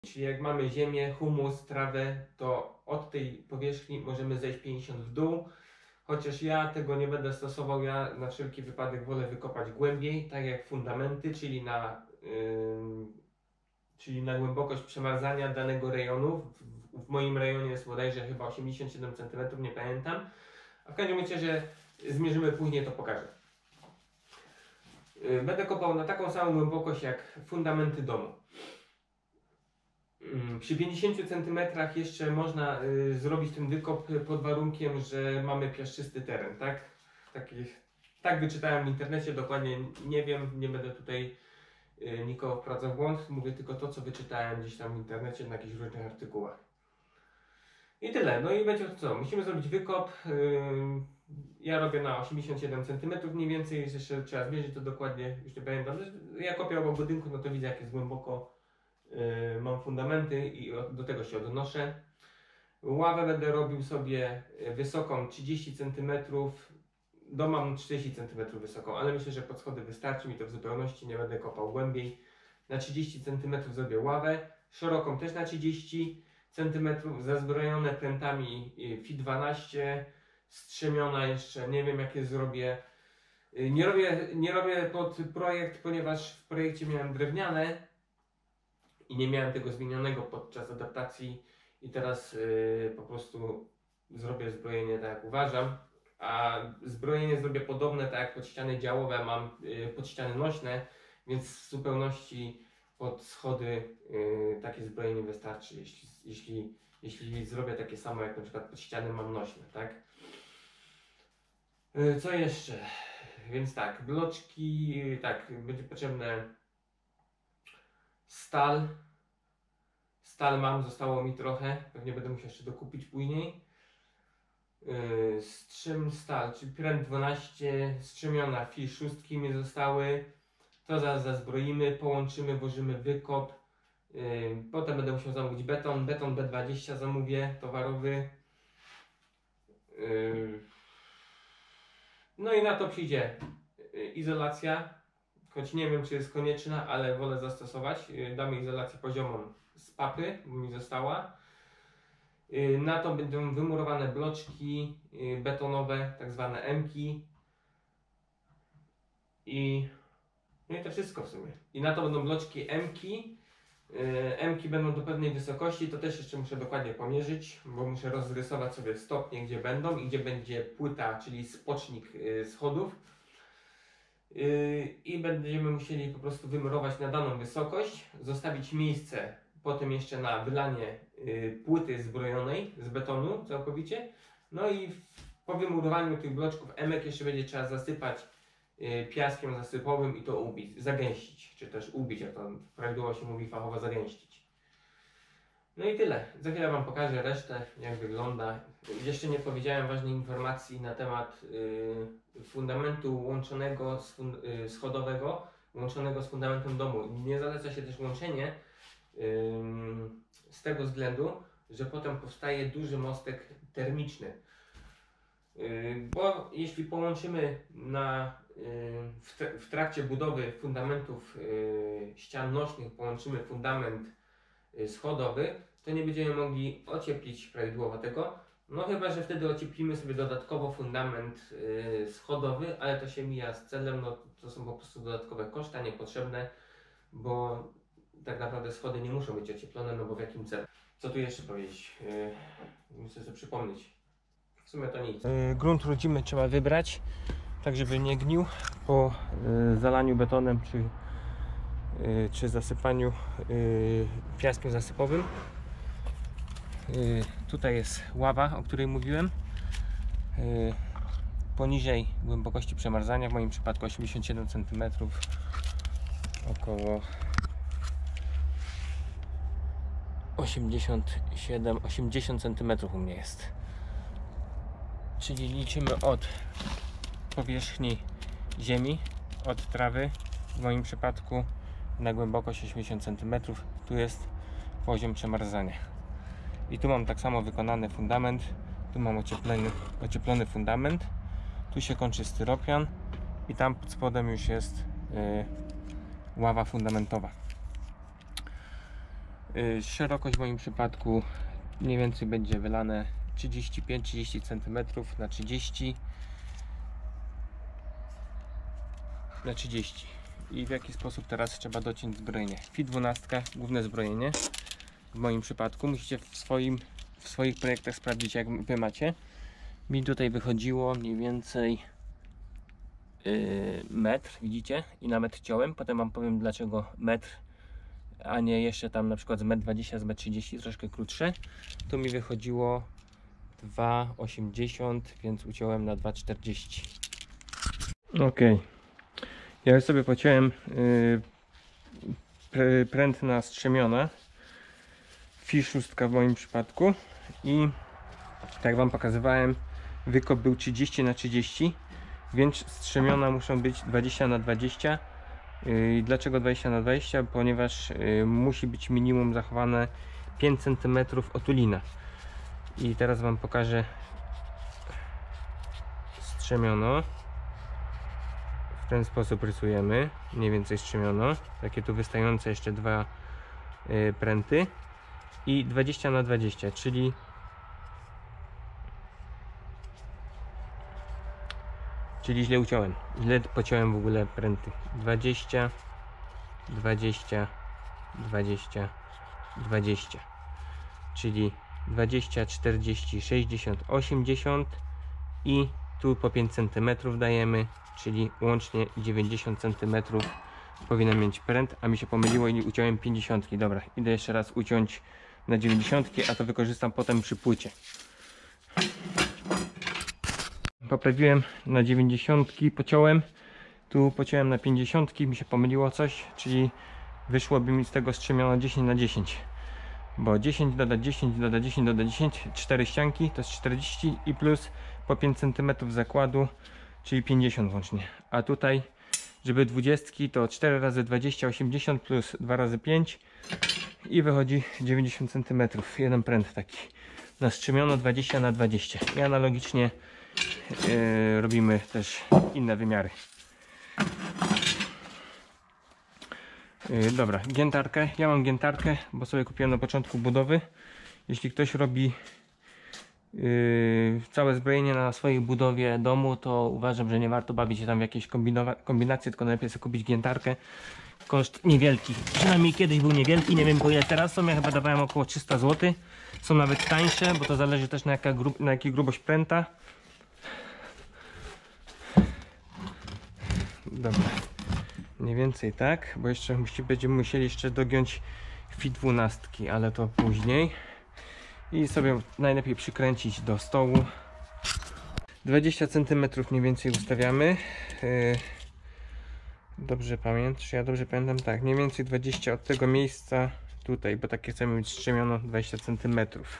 Czyli jak mamy ziemię, humus, trawę, to od tej powierzchni możemy zejść 50 w dół. Chociaż ja tego nie będę stosował, ja na wszelki wypadek wolę wykopać głębiej, tak jak fundamenty, czyli na głębokość przemarzania danego rejonu. W moim rejonie jest bodajże chyba 87 cm, nie pamiętam. A w każdym razie zmierzymy później, to pokażę. Będę kopał na taką samą głębokość jak fundamenty domu. Przy 50 cm jeszcze można zrobić ten wykop pod warunkiem, że mamy piaszczysty teren, tak? Tak wyczytałem w internecie, dokładnie nie wiem, nie będę tutaj nikogo wprowadzał w błąd, mówię tylko to, co wyczytałem gdzieś tam w internecie na jakichś różnych artykułach. I tyle, no i będzie to co? Musimy zrobić wykop. Ja robię na 87 cm mniej więcej, jeszcze trzeba zmierzyć to dokładnie, już nie pamiętam. Ja kopię obok budynku, no to widzę jak jest głęboko. Mam fundamenty i do tego się odnoszę. Ławę będę robił sobie wysoką 30 cm. Dom mam 40 cm wysoką, ale myślę, że pod schody wystarczy mi to w zupełności, nie będę kopał głębiej. Na 30 cm zrobię ławę, szeroką też na 30 cm, zazbrojone prętami FI 12, strzemiona jeszcze, nie wiem jakie zrobię. Nie robię pod projekt, ponieważ w projekcie miałem drewniane i nie miałem tego zmienionego podczas adaptacji i teraz po prostu zrobię zbrojenie tak jak uważam, a zbrojenie zrobię podobne tak jak pod ściany działowe mam pod ściany nośne, więc w zupełności pod schody takie zbrojenie wystarczy, jeśli zrobię takie samo jak na przykład pod ściany mam nośne, tak? Co jeszcze? Więc tak, bloczki, tak, będzie potrzebne stal. Stal mam, zostało mi trochę, pewnie będę musiał jeszcze dokupić później. Strzym stal, czyli pręt 12, strzemiona FI 6 mi zostały. To zaraz zazbroimy, połączymy, włożymy wykop. Potem będę musiał zamówić beton B20 zamówię, towarowy. No i na to przyjdzie izolacja, choć nie wiem czy jest konieczna, ale wolę zastosować. Damy izolację poziomą z papy, bo mi została. Na to będą wymurowane bloczki betonowe, tak zwane M-ki. No i to wszystko w sumie. I na to będą bloczki M-ki. M-ki będą do pewnej wysokości, to też jeszcze muszę dokładnie pomierzyć, bo muszę rozrysować sobie stopnie, gdzie będą i gdzie będzie płyta, czyli spocznik schodów. I będziemy musieli po prostu wymurować na daną wysokość, zostawić miejsce potem jeszcze na wylanie płyty zbrojonej z betonu całkowicie. No i po wymurowaniu tych bloczków emek jeszcze będzie trzeba zasypać piaskiem zasypowym i to ubić, zagęścić, czy też ubić, jak to prawidłowo się mówi fachowo, zagęścić. No i tyle. Za chwilę Wam pokażę resztę, jak wygląda. Jeszcze nie powiedziałem ważnej informacji na temat fundamentu łączonego schodowego, łączonego z fundamentem domu. Nie zaleca się też łączenie z tego względu, że potem powstaje duży mostek termiczny. Bo jeśli połączymy w trakcie budowy fundamentów ścian nośnych, połączymy fundament schodowy, to nie będziemy mogli ocieplić prawidłowo tego. No chyba, że wtedy ocieplimy sobie dodatkowo fundament schodowy, ale to się mija z celem, no to są po prostu dodatkowe koszta niepotrzebne, bo tak naprawdę schody nie muszą być ocieplone, no bo w jakim celu? Co tu jeszcze powiedzieć? Muszę sobie przypomnieć. W sumie to nic. Grunt rodzimy trzeba wybrać, tak żeby nie gnił po zalaniu betonem czy zasypaniu piaskiem zasypowym. Tutaj jest ława, o której mówiłem. Poniżej głębokości przemarzania, w moim przypadku 87 cm, około 80 cm u mnie jest. Czyli liczymy od powierzchni ziemi, od trawy, w moim przypadku na głębokość 80 cm. Tu jest poziom przemarzania. I tu mam tak samo wykonany fundament. Tu mam ocieplony fundament. Tu się kończy styropian i tam pod spodem już jest ława fundamentowa. Szerokość w moim przypadku mniej więcej będzie wylane 35-30 cm na 30 na 30. I w jaki sposób teraz trzeba dociąć zbrojenie? Fit 12, główne zbrojenie. W moim przypadku musicie w swoich projektach sprawdzić, jak wy macie. Mi tutaj wychodziło mniej więcej metr, widzicie? I na metr ciąłem. Potem wam powiem, dlaczego metr, a nie jeszcze tam na przykład z metr 20, z metr 30, troszkę krótsze. Tu mi wychodziło 2,80, więc uciąłem na 2,40. Ok, ja już sobie pociąłem pręt na strzemiona, Fi 6 w moim przypadku, i tak jak wam pokazywałem, wykop był 30 na 30, więc strzemiona muszą być 20 na 20. Dlaczego 20 na 20? Ponieważ musi być minimum zachowane 5 cm otulina. I teraz wam pokażę strzemiono. W ten sposób rysujemy mniej więcej strzemiono. Takie tu wystające jeszcze dwa pręty. I 20 na 20, czyli źle uciąłem. Źle pociąłem w ogóle pręty. 20, 20, 20, 20. Czyli 20, 40, 60, 80 i tu po 5 cm dajemy, czyli łącznie 90 cm powinien mieć pręt, a mi się pomyliło i uciąłem 50. Dobra, idę jeszcze raz uciąć na 90, a to wykorzystam potem przy płycie. Poprawiłem na 90, pociąłem, tu pociąłem na 50, mi się pomyliło coś, czyli wyszłoby mi z tego strzemiona 10 na 10, bo 10 dodać 10 dodać 10 dodać 10, 4 ścianki to jest 40 i plus po 5 cm zakładu, czyli 50 łącznie. A tutaj, żeby 20 to 4 razy 20, 80 plus 2 razy 5 i wychodzi 90 cm, jeden pręt taki na strzemiono 20 na 20. I analogicznie robimy też inne wymiary. Dobra, giętarkę. Ja mam giętarkę, bo sobie kupiłem na początku budowy. Jeśli ktoś robi całe zbrojenie na swojej budowie domu, to uważam, że nie warto bawić się tam w jakieś kombinacje, tylko najlepiej sobie kupić giętarkę. Koszt niewielki, przynajmniej kiedyś był niewielki, nie wiem po ile teraz są, ja chyba dawałem około 300 zł. Są nawet tańsze, bo to zależy też na jaki grubość pręta. Dobra, mniej więcej tak, bo jeszcze będziemy musieli jeszcze dogiąć Fi 12, ale to później. I sobie najlepiej przykręcić do stołu. 20 cm mniej więcej ustawiamy. Dobrze pamiętam, czy ja dobrze pamiętam? Tak, mniej więcej 20 od tego miejsca tutaj, bo takie chcemy mieć strzemiono 20 cm.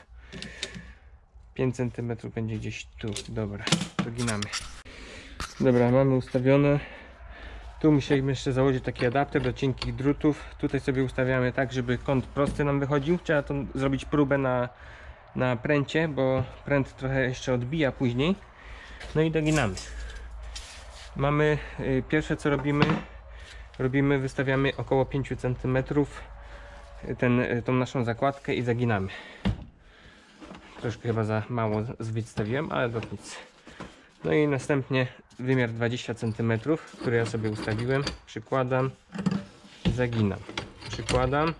5 cm będzie gdzieś tu. Dobra, doginamy. Dobra, mamy ustawione. Tu musieliśmy jeszcze założyć taki adapter do cienkich drutów. Tutaj sobie ustawiamy tak, żeby kąt prosty nam wychodził. Trzeba to zrobić próbę na pręcie, bo pręt trochę jeszcze odbija później. No i doginamy. Mamy, pierwsze co robimy, wystawiamy około 5 cm tą naszą zakładkę i zaginamy. Troszkę chyba za mało wystawiłem, ale to nic. No i następnie wymiar 20 cm, który ja sobie ustawiłem, przykładam, zaginam, przykładam,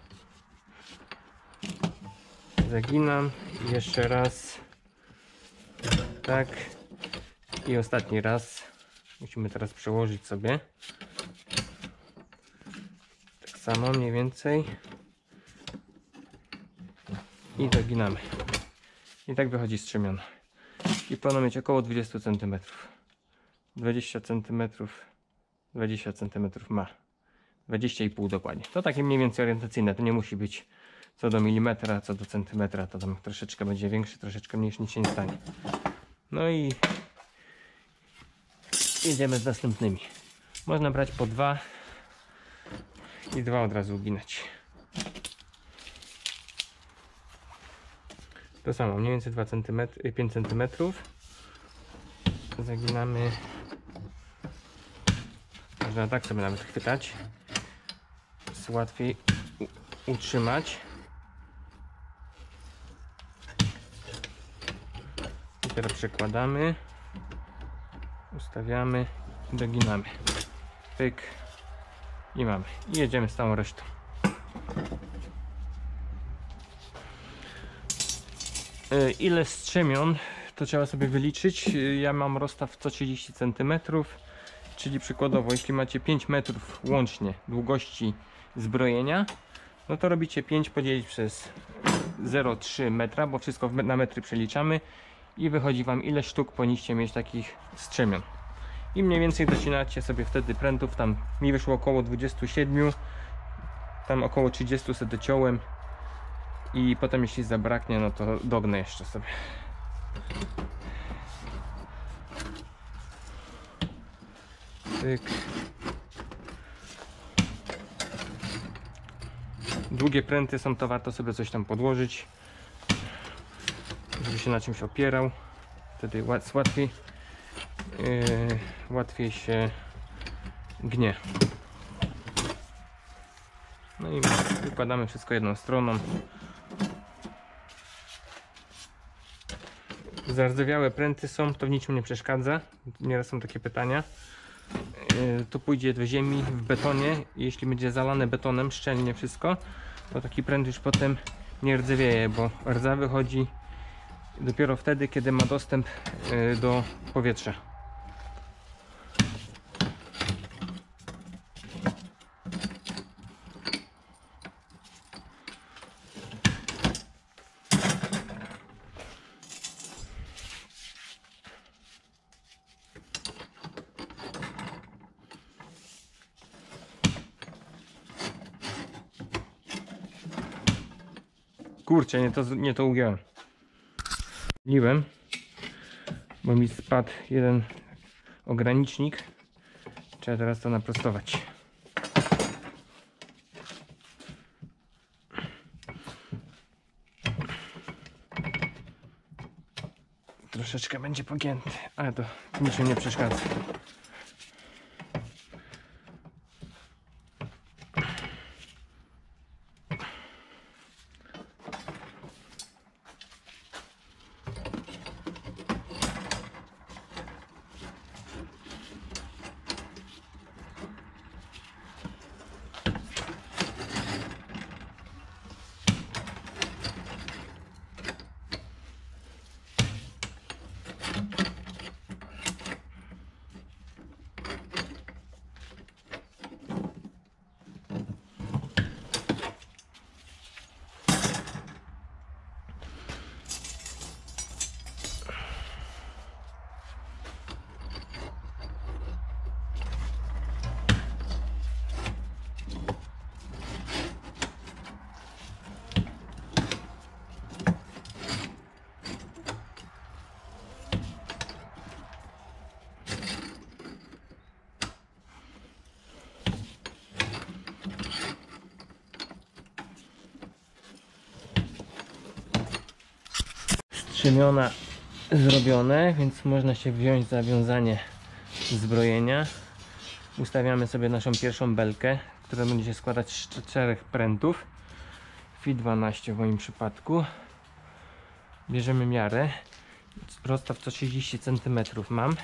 zaginam i jeszcze raz, tak, i ostatni raz. Musimy teraz przełożyć sobie tak samo mniej więcej i doginamy. I tak wychodzi strzemiona. I powinno mieć około 20 cm. 20 cm, 20 cm ma. 20,5 dokładnie. To takie mniej więcej orientacyjne. To nie musi być co do milimetra, co do centymetra. To tam troszeczkę będzie większy, troszeczkę mniejszy, nic się nie stanie. No i jedziemy z następnymi. Można brać po 2 i 2 od razu uginać. To samo, mniej więcej 2 cm, 5 cm. Zaginamy. Można tak sobie nawet chwytać. Jest łatwiej utrzymać. Dopiero przekładamy, ustawiamy i doginamy. Pyk i mamy. I jedziemy z całą resztą. Ile strzemion to trzeba sobie wyliczyć. Ja mam rozstaw 130 cm, czyli przykładowo jeśli macie 5 metrów łącznie długości zbrojenia, no to robicie 5 podzielić przez 0,3 metra, bo wszystko na metry przeliczamy i wychodzi wam ile sztuk powinniście mieć takich strzemion. I mniej więcej docinacie sobie wtedy prętów, tam mi wyszło około 27, tam około 30 sobie dociąłem i potem jeśli zabraknie, no to dognę jeszcze sobie. Tyk. Długie pręty są, to warto sobie coś tam podłożyć, żeby się na czymś opierał, wtedy łatwiej się gnie. No i wykładamy wszystko jedną stroną. Zardzewiałe pręty są, to w niczym nie przeszkadza. Nieraz są takie pytania. To pójdzie do ziemi w betonie. Jeśli będzie zalane betonem szczelnie wszystko, to taki pręt już potem nie rdzewieje, bo rdza wychodzi dopiero wtedy, kiedy ma dostęp do powietrza. Kurczę, nie to ugiąłem. Liłem, bo mi spadł jeden ogranicznik. Trzeba teraz to naprostować. Troszeczkę będzie pogięty, ale to niczym nie przeszkadza. Strzemiona zrobione, więc można się wziąć za wiązanie zbrojenia. Ustawiamy sobie naszą pierwszą belkę, która będzie się składać z 4 prętów. Fi 12 w moim przypadku. Bierzemy miarę. Rozstaw 130 cm mam.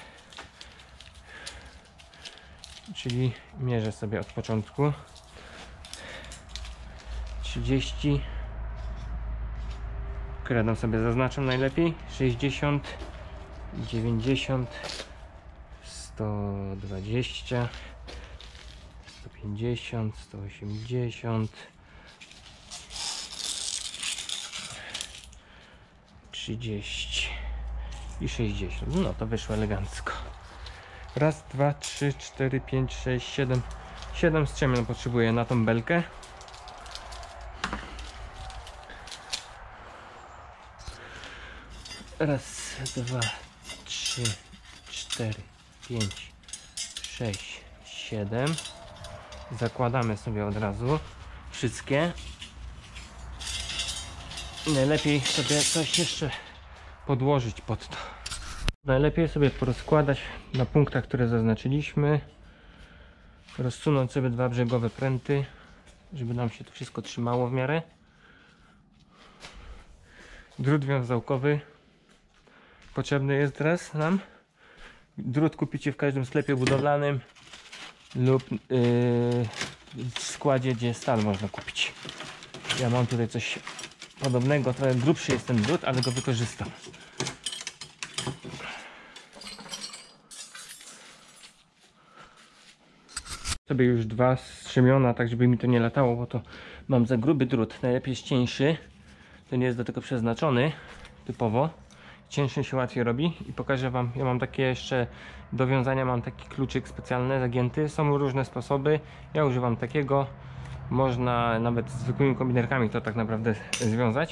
Czyli mierzę sobie od początku. 30. Kredą sobie zaznaczam najlepiej. 60, 90, 120, 150, 180, 30 i 60. No to wyszło elegancko. Raz, dwa, 3, 4, 5, 6, 7. 7 strzemion potrzebuję na tą belkę. Raz, dwa, 3, 4, 5, 6, 7. Zakładamy sobie od razu wszystkie. Najlepiej sobie coś jeszcze podłożyć pod to. Najlepiej sobie porozkładać na punktach, które zaznaczyliśmy. Rozsunąć sobie 2 brzegowe pręty, żeby nam się to wszystko trzymało w miarę. Drut wiązałkowy potrzebny jest teraz nam. Drut kupicie w każdym sklepie budowlanym lub w składzie, gdzie stal można kupić. Ja mam tutaj coś podobnego, trochę grubszy jest ten drut, ale go wykorzystam. Sobie już dwa strzemiona, tak żeby mi to nie latało, bo to mam za gruby drut. Najlepiej jest cieńszy, to nie jest do tego przeznaczony typowo. Cieńszy się łatwiej robi i pokażę wam, ja mam takie jeszcze do wiązania, mam taki kluczyk specjalny zagięty, są różne sposoby, ja używam takiego, można nawet zwykłymi kombinerkami to tak naprawdę związać.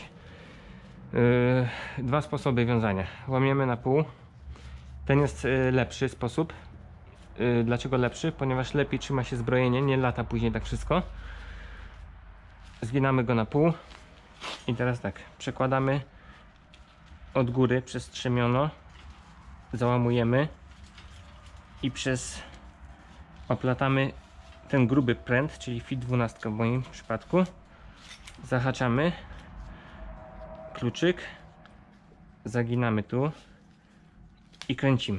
Dwa sposoby wiązania, łamiemy na pół, ten jest lepszy sposób. Dlaczego lepszy? Ponieważ lepiej trzyma się zbrojenie, nie lata później tak wszystko. Zginamy go na pół i teraz tak, przekładamy od góry przez strzemiono, załamujemy i oplatamy ten gruby pręt, czyli fit 12 w moim przypadku, zahaczamy kluczyk, zaginamy tu i kręcimy.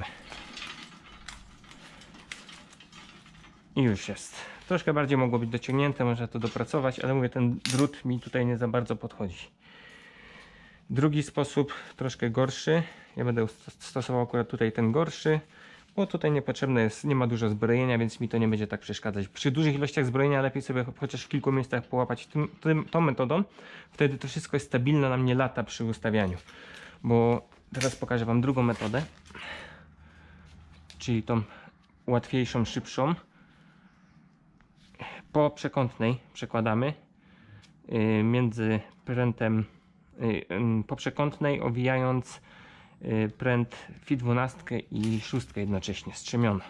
I już jest. Troszkę bardziej mogło być dociągnięte, można to dopracować, ale mówię, ten drut mi tutaj nie za bardzo podchodzi. Drugi sposób, troszkę gorszy. Ja będę stosował akurat tutaj ten gorszy, bo tutaj niepotrzebne jest, nie ma dużo zbrojenia, więc mi to nie będzie tak przeszkadzać. Przy dużych ilościach zbrojenia lepiej sobie chociaż w kilku miejscach połapać tą metodą. Wtedy to wszystko jest stabilne, nam nie lata przy ustawianiu. Bo teraz pokażę wam drugą metodę, czyli tą łatwiejszą, szybszą. Po przekątnej przekładamy między prętem, po przekątnej owijając pręt fit 12 i 6 jednocześnie strzemiona.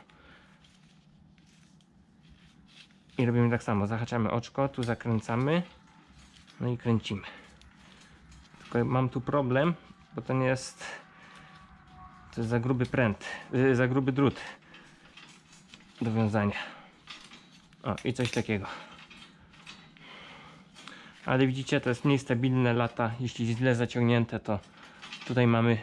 I robimy tak samo, zahaczamy oczko, tu zakręcamy, no i kręcimy. Tylko mam tu problem, bo to nie jest, to jest za gruby pręt, za gruby drut do wiązania. O, i coś takiego. Ale widzicie, to jest mniej stabilne, lata. Jeśli źle zaciągnięte, to tutaj mamy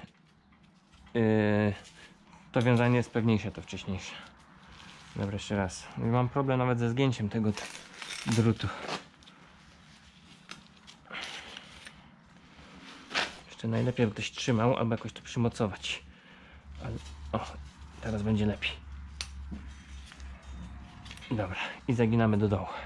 to wiązanie jest pewniejsze, to wcześniejsze. Dobra, jeszcze raz. Mam problem nawet ze zgięciem tego drutu. Jeszcze najlepiej, by ktoś trzymał, albo jakoś to przymocować. Ale, o, teraz będzie lepiej. Dobra, i zaginamy do dołu.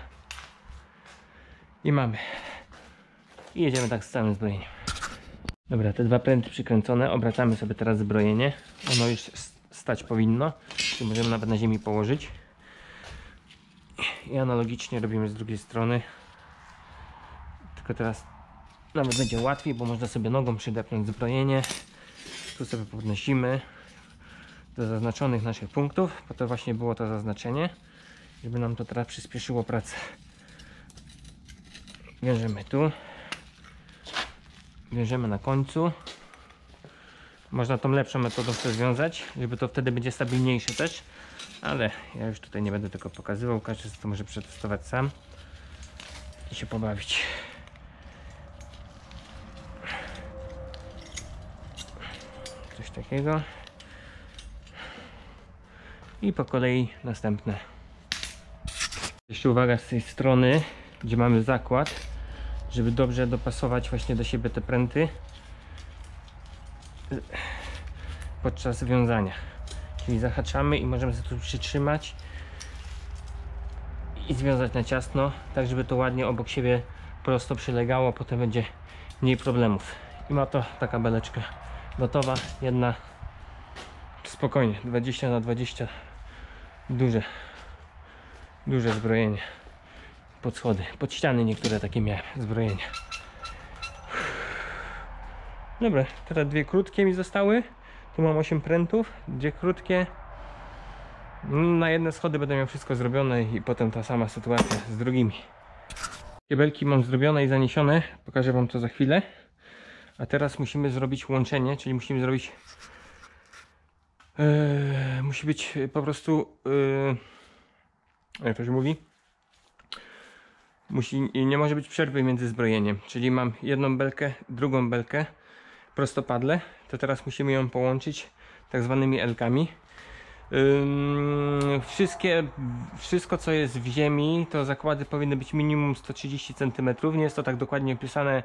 I mamy. I jedziemy tak z całym zbrojeniem. Dobra, te dwa pręty przykręcone. Obracamy sobie teraz zbrojenie. Ono już stać powinno. Czyli możemy nawet na ziemi położyć. I analogicznie robimy z drugiej strony. Tylko teraz nawet będzie łatwiej, bo można sobie nogą przydepnąć zbrojenie. Tu sobie podnosimy do zaznaczonych naszych punktów. Po to właśnie było to zaznaczenie, żeby nam to teraz przyspieszyło pracę. Wiążemy tu. Wiążemy na końcu. Można tą lepszą metodą związać, żeby to wtedy będzie stabilniejsze też. Ale ja już tutaj nie będę tego pokazywał. Każdy to może przetestować sam i się pobawić. Coś takiego. I po kolei następne. Jeszcze uwaga z tej strony, gdzie mamy zakład, żeby dobrze dopasować właśnie do siebie te pręty podczas wiązania. Czyli zahaczamy i możemy sobie tu przytrzymać i związać na ciasno, tak żeby to ładnie obok siebie prosto przylegało, potem będzie mniej problemów. I ma to taka beleczka gotowa, jedna spokojnie, 20 na 20, duże zbrojenie. Pod schody, pod ściany niektóre takie miałem zbrojenia. Dobra, teraz dwie krótkie mi zostały. Tu mam 8 prętów, dwie krótkie. Na jedne schody będę miał wszystko zrobione i potem ta sama sytuacja z drugimi. Kiebelki mam zrobione i zaniesione, pokażę wam to za chwilę. A teraz musimy zrobić łączenie, czyli musimy zrobić musi być po prostu jak to się mówi? Nie może być przerwy między zbrojeniem, czyli mam jedną belkę, drugą belkę prostopadle, to teraz musimy ją połączyć tak zwanymi elkami. Wszystko co jest w ziemi, to zakłady powinny być minimum 130 cm. Nie jest to tak dokładnie opisane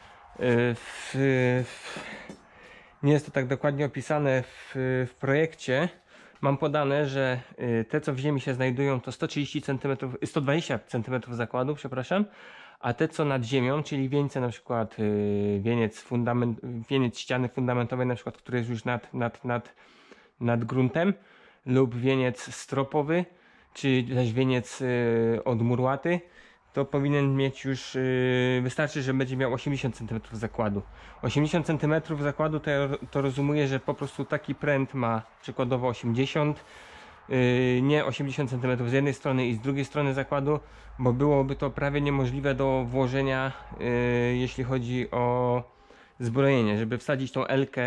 nie jest to tak dokładnie opisane w projekcie. Mam podane, że te co w ziemi się znajdują to 130 cm, 120 cm zakładu, przepraszam, a te co nad ziemią, czyli wieńce, na przykład wieniec ściany fundamentowej, na przykład, który jest już nad gruntem, lub wieniec stropowy, czy też wieniec odmurłaty, to powinien mieć już, wystarczy, że będzie miał 80 cm zakładu. 80 cm zakładu to rozumuje, że po prostu taki pręt ma przykładowo 80, nie 80 cm z jednej strony i z drugiej strony zakładu, bo byłoby to prawie niemożliwe do włożenia, jeśli chodzi o zbrojenie, żeby wsadzić tą elkę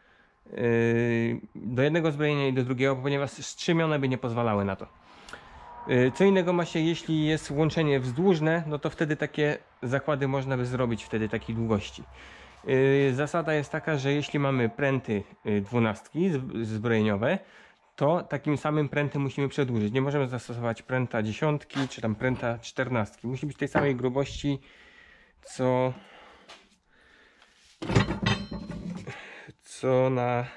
do jednego zbrojenia i do drugiego, ponieważ strzemione by nie pozwalały na to. Co innego ma się, jeśli jest łączenie wzdłużne, no to wtedy takie zakłady można by zrobić wtedy takiej długości. Zasada jest taka, że jeśli mamy pręty 12 zbrojeniowe, to takim samym prętem musimy przedłużyć. Nie możemy zastosować pręta 10 czy tam pręta 14. Musi być tej samej grubości co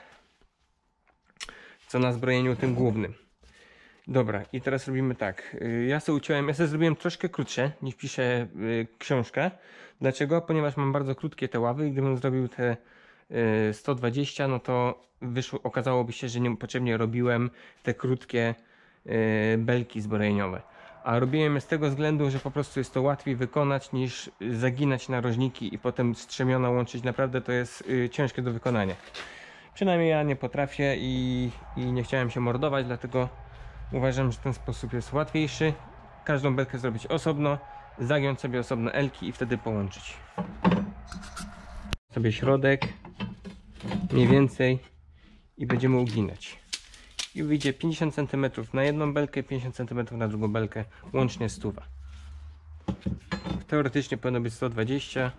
na zbrojeniu tym głównym. Dobra, i teraz robimy tak. Ja sobie zrobiłem troszkę krótsze niż pisze książka. Dlaczego? Ponieważ mam bardzo krótkie te ławy i gdybym zrobił te 120, no to okazałoby się, że niepotrzebnie robiłem te krótkie belki zbrojeniowe. A robiłem je z tego względu, że po prostu jest to łatwiej wykonać niż zaginać narożniki i potem strzemiona łączyć. Naprawdę to jest ciężkie do wykonania. Przynajmniej ja nie potrafię i nie chciałem się mordować, dlatego uważam, że ten sposób jest łatwiejszy. Każdą belkę zrobić osobno, zagiąć sobie osobno elki i wtedy połączyć. Sobie środek mniej więcej i będziemy uginać. I wyjdzie 50 cm na jedną belkę, 50 cm na drugą belkę, łącznie 100. Teoretycznie powinno być 120,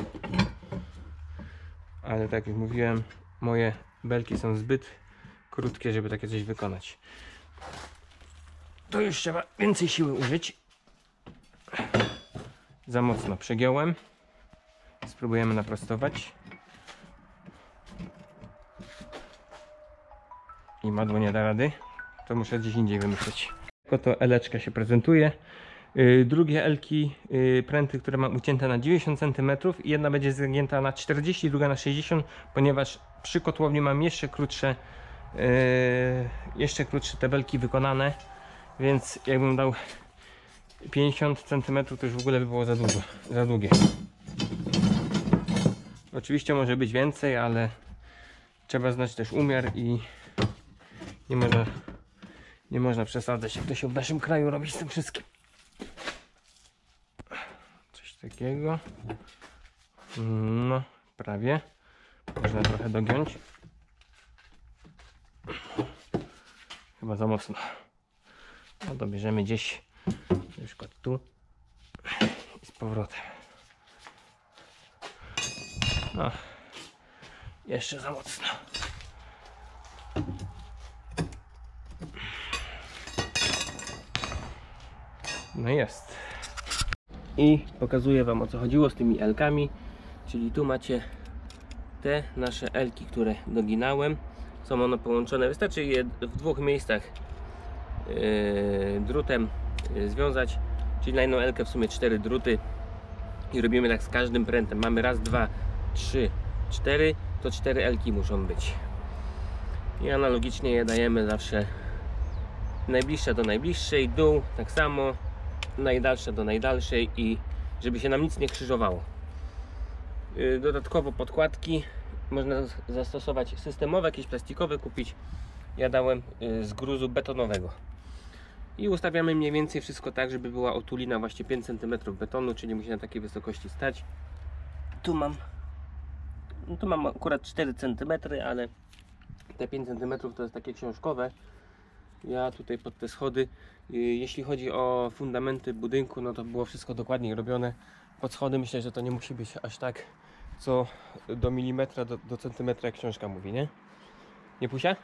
ale tak jak już mówiłem, moje belki są zbyt krótkie, żeby takie coś wykonać. To już trzeba więcej siły użyć. Za mocno przegiąłem. Spróbujemy naprostować. I madło nie da rady. To muszę gdzieś indziej wymyślić. Tak oto eleczka się prezentuje. Drugie elki, pręty, które mam ucięte na 90 cm. Jedna będzie zagięta na 40, druga na 60, ponieważ przy kotłowni mam jeszcze krótsze te belki wykonane. Więc jakbym dał 50 cm, to już w ogóle by było za dużo, za długie. Oczywiście może być więcej, ale trzeba znać też umiar i nie można przesadzać, jak to się w naszym kraju robi z tym wszystkim. Coś takiego. No, prawie. Można trochę dogiąć. Chyba za mocno. No, dobierzemy gdzieś, na przykład tu i z powrotem. No, jeszcze za mocno. No jest. I pokazuję wam, o co chodziło z tymi elkami. Czyli tu macie te nasze elki, które doginałem. Są one połączone, wystarczy je w dwóch miejscach drutem związać, czyli na jedną elkę w sumie 4 druty i robimy tak z każdym prętem. Mamy raz, 2, 3, 4, to 4 elki muszą być i analogicznie je dajemy zawsze, najbliższa do najbliższej, dół tak samo, najdalsza do najdalszej, i żeby się nam nic nie krzyżowało. Dodatkowo podkładki można zastosować systemowe, jakieś plastikowe kupić. Ja dałem z gruzu betonowego. I ustawiamy mniej więcej wszystko tak, żeby była otulina właśnie 5 cm betonu, czyli musi na takiej wysokości stać. Tu mam akurat 4 cm, ale te 5 cm to jest takie książkowe. Ja tutaj pod te schody, jeśli chodzi o fundamenty budynku, no to było wszystko dokładnie robione. Pod schody myślę, że to nie musi być aż tak co do milimetra, do centymetra, jak książka mówi, nie? Nie, Pusia?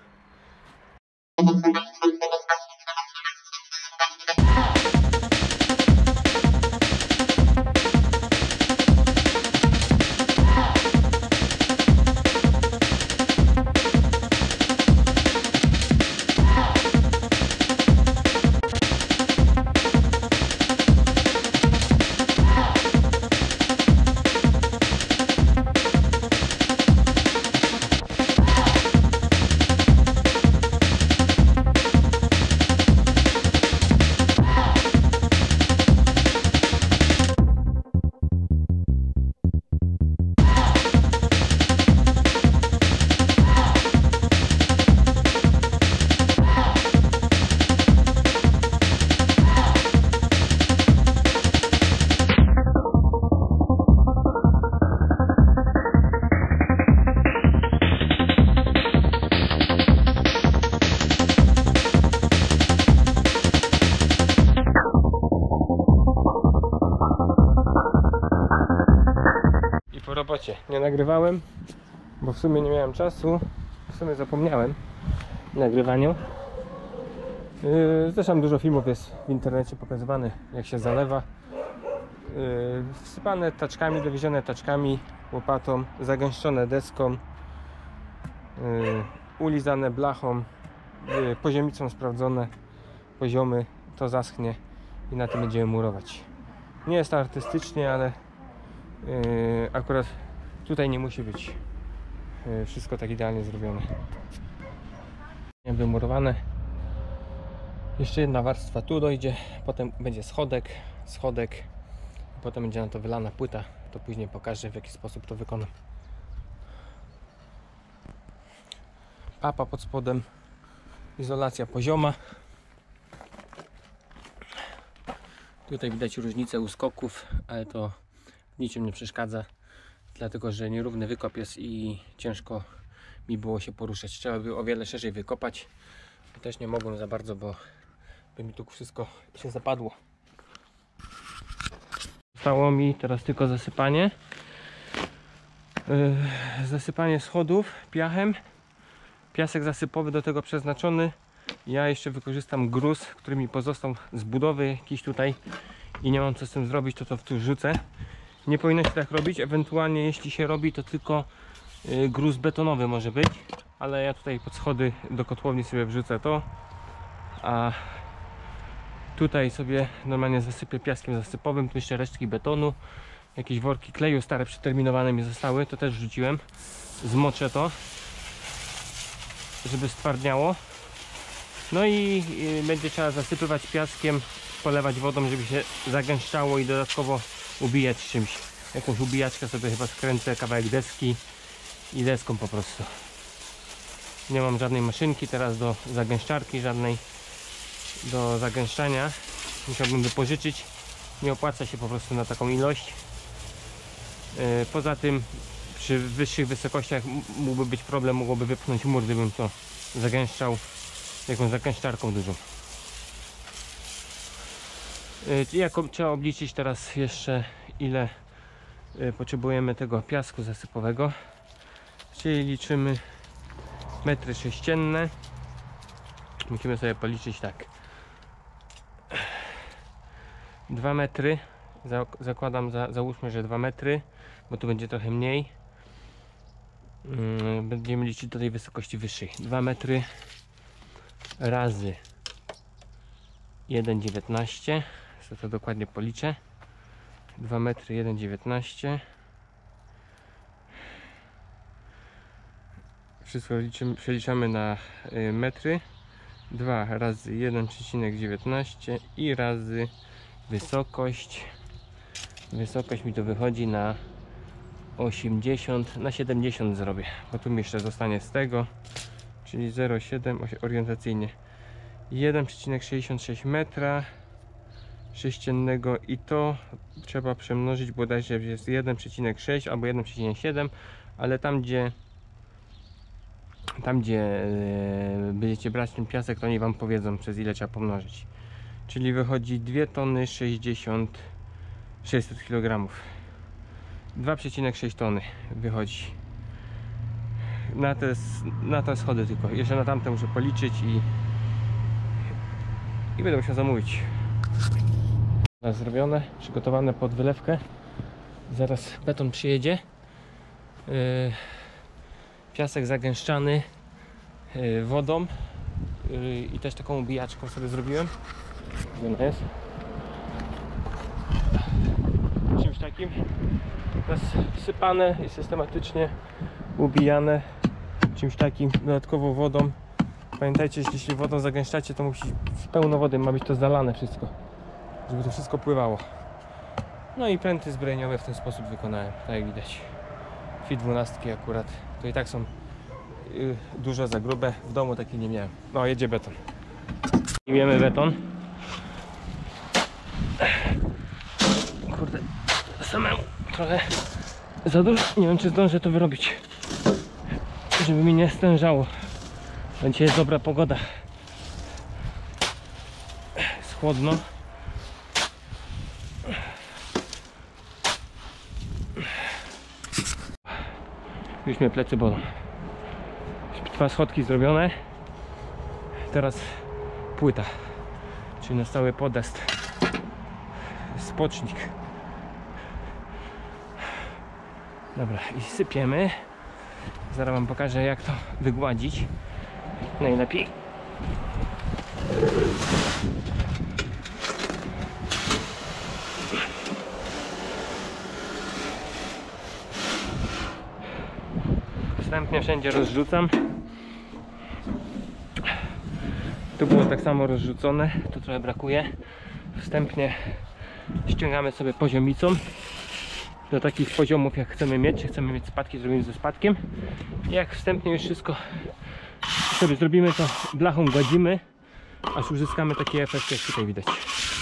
Po robocie nie nagrywałem, bo w sumie nie miałem czasu, w sumie zapomniałem o nagrywaniu. Zresztą dużo filmów jest w internecie pokazywane, jak się zalewa. Wsypane taczkami, dowiezione taczkami, łopatą, zagęszczone deską, ulizane blachą, poziomicą sprawdzone, poziomy, to zaschnie i na tym będziemy murować. Nie jest to artystycznie, ale akurat tutaj nie musi być wszystko tak idealnie zrobione. Wymurowane. Jeszcze jedna warstwa tu dojdzie, potem będzie schodek, potem będzie na to wylana płyta. To później pokażę, w jaki sposób to wykonam. Papa pod spodem, izolacja pozioma. Tutaj widać różnicę uskoków, ale to niczym nie przeszkadza, dlatego że nierówny wykop jest i ciężko mi było się poruszać. Trzeba by o wiele szerzej wykopać. Też nie mogłem za bardzo, bo by mi tu wszystko się zapadło. Zostało mi teraz tylko zasypanie. Zasypanie schodów piachem. Piasek zasypowy do tego przeznaczony. Ja jeszcze wykorzystam gruz, który mi pozostał z budowy jakiś tutaj i nie mam co z tym zrobić, to tu wrzucę. Nie powinno się tak robić, ewentualnie jeśli się robi, to tylko gruz betonowy może być, ale ja tutaj pod schody do kotłowni sobie wrzucę to, a tutaj sobie normalnie zasypię piaskiem zasypowym, tu jeszcze resztki betonu, jakieś worki kleju stare przeterminowane mi zostały, to też wrzuciłem, zmoczę to, żeby stwardniało, no i będzie trzeba zasypywać piaskiem, polewać wodą, żeby się zagęszczało i dodatkowo ubijać czymś. Jakąś ubijaczkę sobie chyba skręcę, kawałek deski i deską po prostu. Nie mam żadnej maszynki teraz do zagęszczarki, żadnej do zagęszczania. Musiałbym wypożyczyć. Nie opłaca się po prostu na taką ilość. Poza tym przy wyższych wysokościach mógłby być problem, mogłoby wypchnąć mur, gdybym to zagęszczał jakąś zagęszczarką dużą. Trzeba obliczyć teraz jeszcze, ile potrzebujemy tego piasku zasypowego, czyli liczymy metry sześcienne. Musimy sobie policzyć tak: 2 metry, zakładam, załóżmy, że 2 metry, bo tu będzie trochę mniej. Będziemy liczyć do tej wysokości wyższej. 2 metry razy 1,19, to dokładnie policzę. 2 metry 1,19. Wszystko przeliczamy na metry. 2 razy 1,19 i razy wysokość. Wysokość mi to wychodzi na 80, na 70 zrobię, bo tu mi jeszcze zostanie z tego, czyli 0,7 orientacyjnie 1,66 metra sześciennego i to trzeba przemnożyć, bodajże jest 1,6 albo 1,7, ale tam gdzie będziecie brać ten piasek, to oni wam powiedzą, przez ile trzeba pomnożyć. Czyli wychodzi 2 tony 600 kg. 2,6 tony wychodzi. Na te schody tylko. Jeszcze na tamte muszę policzyć i będę musiał zamówić. Zrobione, przygotowane pod wylewkę. Zaraz beton przyjedzie. Piasek zagęszczany wodą i też taką ubijaczką sobie zrobiłem. Gdzie ona jest? Czymś takim. Teraz sypane i systematycznie ubijane czymś takim, dodatkowo wodą. Pamiętajcie, że jeśli wodą zagęszczacie, to musi w pełno wody, ma być to zalane wszystko, żeby to wszystko pływało. No i pręty zbrojeniowe w ten sposób wykonałem, tak jak widać. Fit 12 akurat, to i tak są dużo za grube, w domu takich nie miałem. No, jedzie beton. Wiemy beton. Kurde, samemu trochę za dużo, nie wiem czy zdążę to wyrobić, żeby mi nie stężało. Dzisiaj jest dobra pogoda, jest chłodno. Już mnie plecy bolą. 2 schodki zrobione. Teraz płyta, czyli na stały podest, spocznik. Dobra, i sypiemy. Zaraz wam pokażę, jak to wygładzić najlepiej. Wstępnie wszędzie rozrzucam. Tu było tak samo rozrzucone, tu trochę brakuje. Wstępnie ściągamy sobie poziomicą do takich poziomów, jak chcemy mieć. Chcemy mieć spadki, zrobimy ze spadkiem. I jak wstępnie już wszystko sobie zrobimy, to blachą gładzimy, aż uzyskamy taki efekt, jak tutaj widać.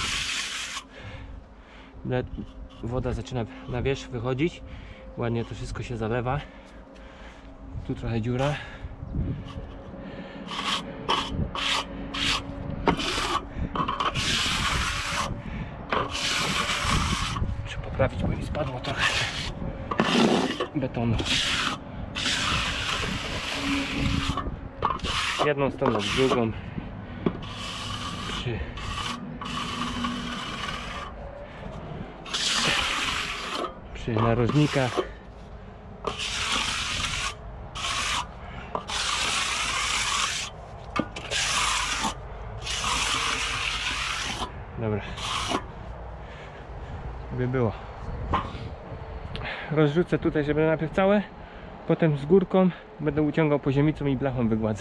Woda zaczyna na wierzch wychodzić, ładnie to wszystko się zalewa. Tu trochę dziura. Muszę poprawić, bo mi spadło trochę betonu. Jedną stronę, drugą. Przy narożnikach. Dobra, by było. Rozrzucę tutaj, żeby najpierw całe, potem z górką będę uciągał poziomicą i blachą wygładzę.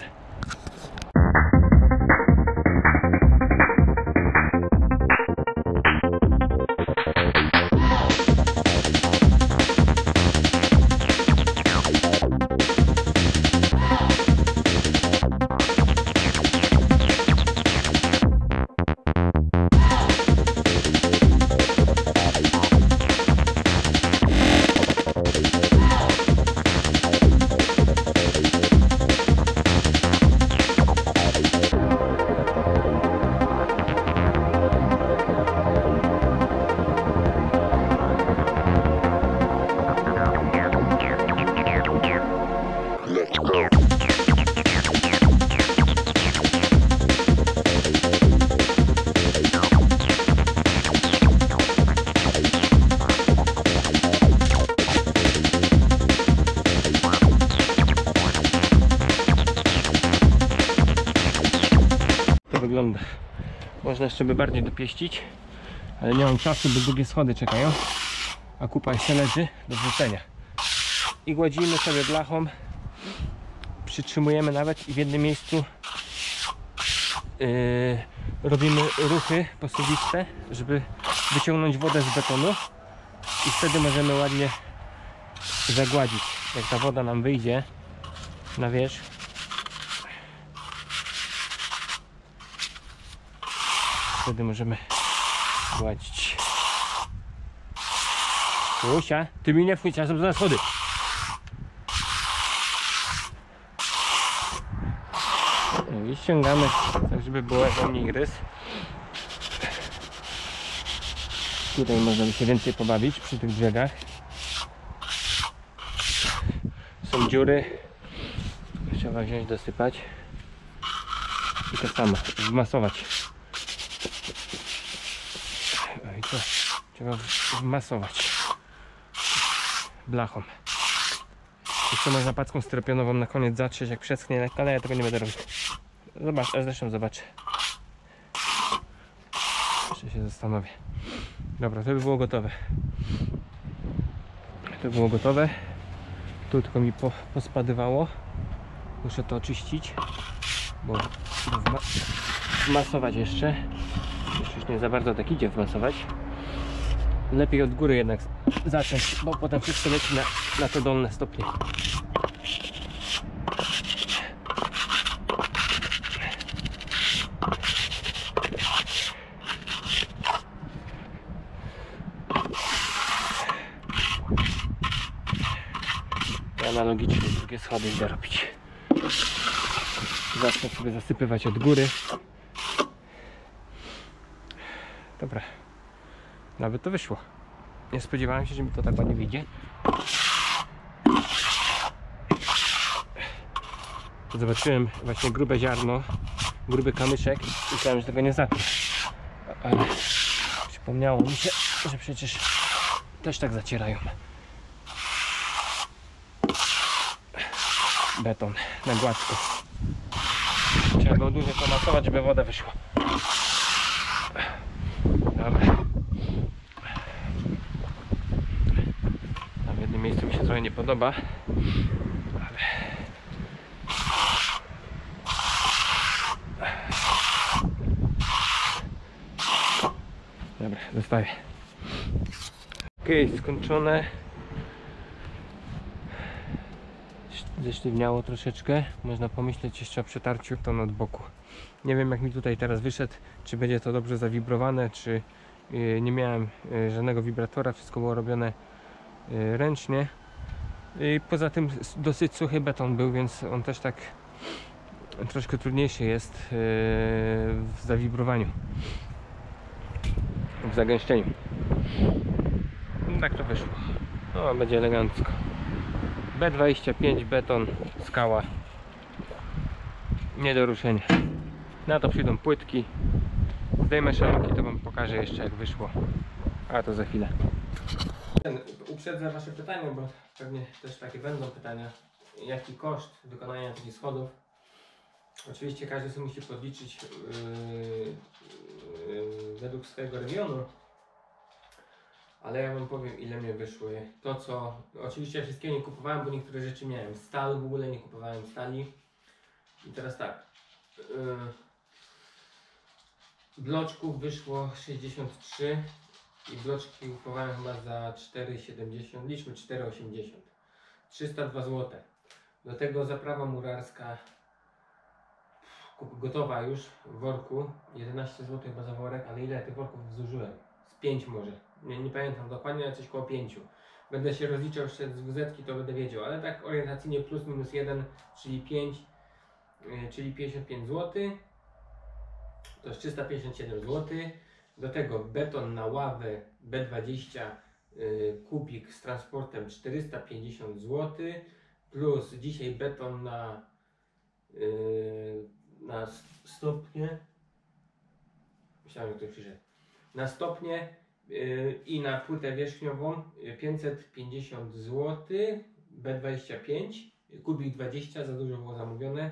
Wygląda. Można jeszcze by bardziej dopieścić, ale nie mam czasu, bo długie schody czekają, a kupa jeszcze leży do wrzucenia. I gładzimy sobie blachą, przytrzymujemy nawet i w jednym miejscu robimy ruchy posuwiste, żeby wyciągnąć wodę z betonu i wtedy możemy ładnie zagładzić. Jak ta woda nam wyjdzie na wierzch, wtedy możemy gładzić. Usia, ty mi nie wchodź, ja sobie za schody. No i ściągamy, tak żeby było jak mniej rys. Tutaj można by się więcej pobawić przy tych brzegach. są dziury. Trzeba wziąć, dosypać i to samo, wmasować. I to trzeba wmasować blachą. Jeszcze można paczką styropianową na koniec zatrzeć, jak przeschnie lekko, ale ja tego nie będę robić. Zobacz, a zresztą zobaczę. Jeszcze się zastanowię. Dobra, to by było gotowe. To było gotowe. Tu tylko mi pospadywało. Muszę to oczyścić, bo wmasować jeszcze. Już nie za bardzo tak idzie wmasować. Lepiej od góry jednak zacząć, bo potem wszystko leci na te dolne stopnie. Analogicznie drugie schody idę robić. Zacznę sobie zasypywać od góry. Dobra. Nawet to wyszło. Nie spodziewałem się, że mi to tak ładnie wyjdzie. Zobaczyłem właśnie grube ziarno, gruby kamyczek i myślałem, że tego nie zatrę. Ale przypomniało mi się, że przecież też tak zacierają. Beton na gładko. Trzeba było dłużej pomasować, żeby woda wyszła. Dobra. W jednym miejscu mi się trochę nie podoba. Ale... Dobra, zostawię. Ok, skończone. Zesztywniało troszeczkę. Można pomyśleć jeszcze o przetarciu ton od boku. Nie wiem, jak mi tutaj teraz wyszedł, czy będzie to dobrze zawibrowane, czy nie miałem żadnego wibratora, wszystko było robione ręcznie. I poza tym dosyć suchy beton był, więc on też tak troszkę trudniejszy jest w zawibrowaniu, w zagęszczeniu. Tak to wyszło. No, będzie elegancko. B25 beton, skała, nie do ruszenia. Na to przyjdą płytki. Zdejmę szalki, to wam pokażę jeszcze, jak wyszło. A to za chwilę. Uprzedzę wasze pytania, bo pewnie też takie będą pytania. Jaki koszt wykonania takich schodów? Oczywiście każdy sobie musi podliczyć według swojego regionu. Ale ja wam powiem, ile mnie wyszły. To co, oczywiście ja wszystkiego nie kupowałem, bo niektóre rzeczy miałem. Stal w ogóle nie kupowałem stali. I teraz tak. Bloczków wyszło 63 i bloczki kupowałem chyba za 4,70, liczmy 4,80. 302 zł. Do tego zaprawa murarska gotowa już w worku. 11 zł chyba za worek, ale ile tych worków zużyłem? Z 5 może. Nie pamiętam dokładnie, ale coś koło 5. Będę się rozliczał jeszcze z WZ-ki, to będę wiedział, ale tak orientacyjnie plus minus 1, czyli 5, czyli 55 zł. To jest 357 zł. Do tego beton na ławę B20 kubik z transportem 450 zł. Plus dzisiaj beton na stopnie. Myślałem, że to przyszedł. Na stopnie i na płytę wierzchniową 550 zł. B25 kubik 20, za dużo było zamówione.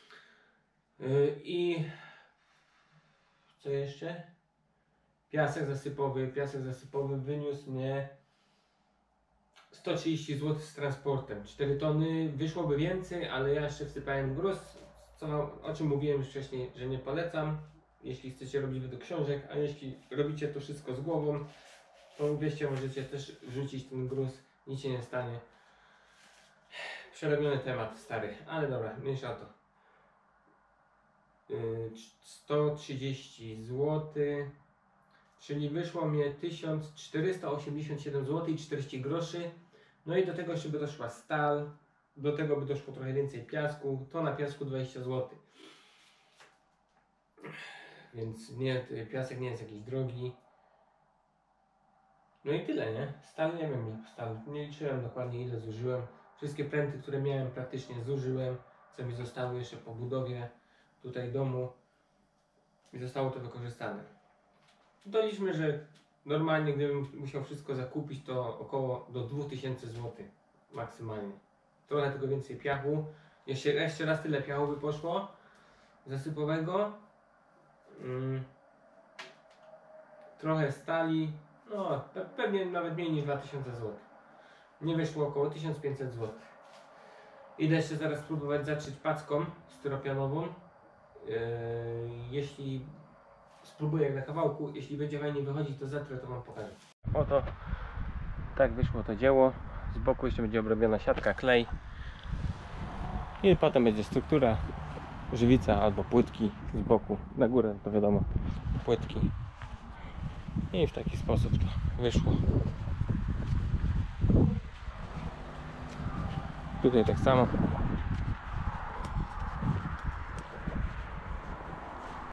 I co jeszcze? Piasek zasypowy wyniósł mnie 130 zł z transportem. 4 tony, wyszłoby więcej, ale ja jeszcze wsypałem gruz, o czym mówiłem już wcześniej, że nie polecam, jeśli chcecie robić według książek, a jeśli robicie to wszystko z głową, to wiecie, możecie też wrzucić ten gruz, nic się nie stanie. Przerobiony temat, stary, ale dobra, mniejsza o to. 130 zł, czyli wyszło mnie 1487 zł i 40 groszy. No i do tego jeszcze by doszła stal, do tego by doszło trochę więcej piasku, to na piasku 20 zł. Więc nie, piasek nie jest jakiś drogi. No i tyle, nie? Stal nie wiem, stal nie liczyłem dokładnie ile zużyłem. Wszystkie pręty, które miałem, praktycznie zużyłem, co mi zostało jeszcze po budowie tutaj domu i zostało to wykorzystane. Doliczmy, że normalnie gdybym musiał wszystko zakupić, to około do 2000 zł maksymalnie. Trochę tylko więcej piachu. Jeszcze raz tyle piachu by poszło zasypowego. Trochę stali. No, pewnie nawet mniej niż 2000 zł. Nie wyszło około 1500 zł. Idę jeszcze zaraz spróbować zatrzeć packą styropianową. Jeśli spróbuję jak na kawałku, jeśli będzie fajnie wychodzić, to zatrę, to wam pokażę. Oto tak wyszło to dzieło. Z boku jeszcze będzie obrobiona siatka, klej. I potem będzie struktura, żywica albo płytki z boku. Na górę to wiadomo, płytki. I w taki sposób to wyszło. Tutaj tak samo.